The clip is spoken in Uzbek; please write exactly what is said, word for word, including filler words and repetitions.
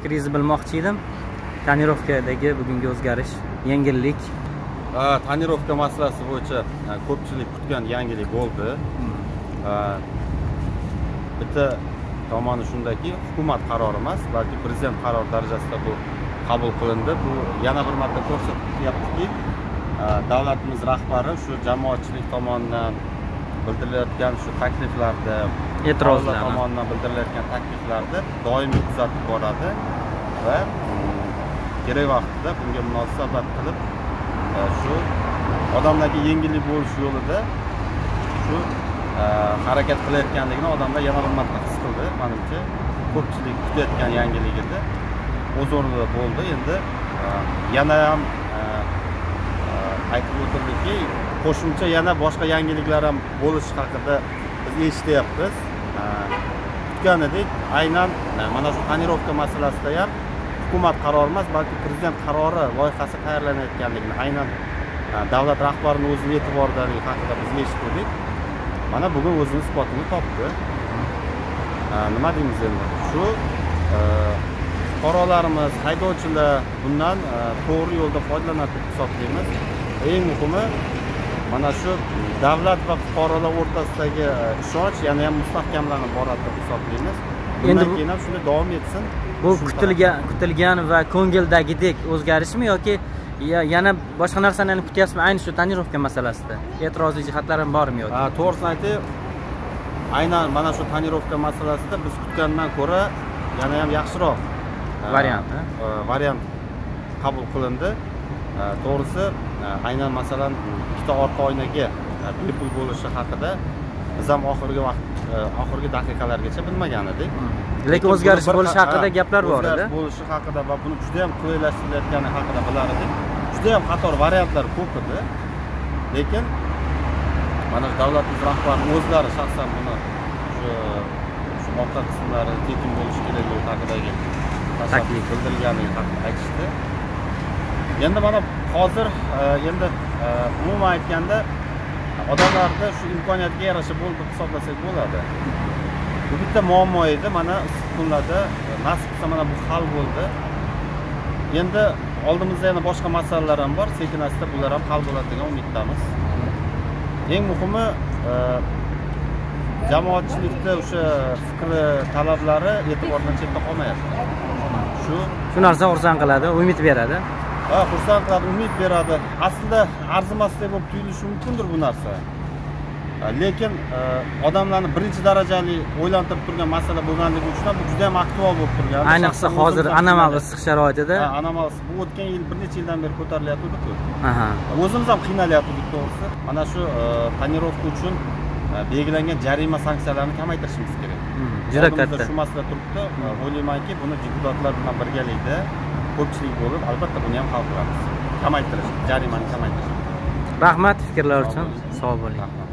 fikringizni bilmoqchi edim. Tonirovkadagi bugungi o'zgarish, yengillik. Tonirovka masalasi bo'yicha ko'pchilik kutgan yangilik bo'ldi. Bitta tomoni shundaki, hukumat qarori emas, balki prezident qarori darajasida bu qabul qilindi. Bu yana bir marta ko'rsatyaptiki, davlatimiz rahbari shu jamoatchilik tomonidan bildirilayotgan shu takliflarda, e'tirozlar tomonidan bildirilayotgan takliflarda doimiy kuzatib boradi va kerak vaqtida bunga munosabat qilib shu odamlarga yengillik bo'lish yo'lida shu harakat qilayotganligini odamlar yana bir marta his qildi. Menimcha ko'pchilik kutayotgan yangilik edi, o'z o'rnida bo'ldi. Endi yana ham aytib o'tirdiki, qo'shimcha yana boshqa yangiliklar ham bo'lishi haqida biz eshityapmiz. Kutgan edik, aynan mana shu tonirovka masalasida ham hukumat qarori emas, balki prezident qarori loyihasi tayyorlanayotganligini aynan davlat rahbarining o'zining e'tiboridaligi haqida biz eshitdik. Mana bugun o'zini isbotini topdi. Nima deymiz endi? Shu fuqarolarimiz, haydovchilar bundan to'g'ri yo'lda foydalanadi deb hisoblaymiz. Eng muhimi mana shu davlat va fuqarolar o'rtasidagi ishonch yana ham mustahkamlanib boradi deb hisoblaymiz. Bundan keyin ham shunday davom etsin. Bu kutilgan, kutilgan va ko'ngildagidek o'zgarishmi yoki yana boshqa narsalarni kutyapsizmi ayni shu tonirovka masalasida? E'tirozli jihatlar ham bormi yoki? Ha, to'g'risini aytib, aynan mana shu tonirovka masalasida biz kutgandan ko'ra yana ham yaxshiroq variant, variant qabul qilindi. To'g'risi, aynan masalan ikkita orqa oynaga bepul bo'lishi haqida biz ham oxirgi vaqt oxirgi daqiqalargacha bilmagan edik. Lekin o'zgarish bo'lishi haqida gaplar bor edi. O'zgarish bo'lishi haqida va buni juda ham qulaylashtirilayotgani haqida bilar edik. Juda ham qator variantlar ko'p edi. Lekin mana davlatimiz rahbarining o'zlari shaxsan buni shu shu orqa qismlari tekin bo'lishi kerakligi haqidagi taklif bildirganligi haqida aytishdi. Endi mana hozir endi umuman aytganda odamlarda shu imkoniyatga yarasha bo'ldi deb hisoblasak bo'ladi. Bu bitta muammo edi, mana issiq kunlarda nasib qilsa mana bu hal bo'ldi. Endi oldimizda yana boshqa masalalar ham bor, sekin-asta bular ham hal bo'ladi degan umiddamiz. Eng muhimi jamoatchilikda o'sha fikri, talablari e'tibordan chetda qolmayapti. Shu shu narsa xursand qiladi, umid beradi. Ha, xursand qiladi, umid beradi. Aslida arzimasdek bo'lib tuyulishi mumkindir bu narsa. Lekin odamlarni birinchi darajali o'ylantirib turgan masala bo'lganligi uchun bu juda ham aktual bo'lib turgan. Ayniqsa hozir anomal issiq sharoitida. Ha, anomal bu o'tgan yil bir necha yildan beri ko'tarilyapti-ku. Aha. O'zimiz ham qiynalyapmiz to'g'risi. Mana shu tonirovka uchun belgilangan jarima sanksiyalarni kamaytirishimiz kerak. Juda katta. Shu masala turibdi. O'ylaymanki, buni deputatlar bilan birgalikda ko'pchilik bo'lib, albatta buni ham hal qilamiz. Kamaytirish, jarimani kamaytirish. Rahmat fikrlar uchun. Sog' bo'ling.